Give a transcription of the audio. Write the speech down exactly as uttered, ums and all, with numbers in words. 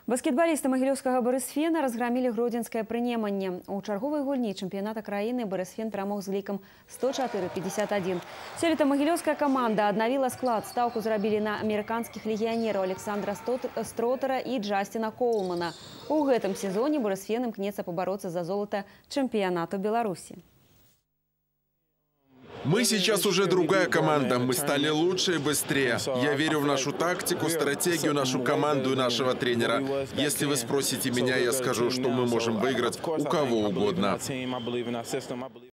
Баскетбалісты магілёўскага Барысфена разгромили гродзенскае прынеманне. У чарговай гульні чэмпіяната краіны Барысфен перамог з лікам сто чатыры пятьдесят один. Сёлета магілёўская каманда аднавіла склад. Стаўку зрабілі на амерыканскіх легіянераў Александра Стротера і Джастина Коулмана. У гэтым сезоне Барысфен імкнецца пабароцца за золото чэмпіянату Беларусі. Мы сейчас уже другая команда. Мы стали лучше и быстрее. Я верю в нашу тактику, стратегию, нашу команду и нашего тренера. Если вы спросите меня, я скажу, что мы можем выиграть у кого угодно.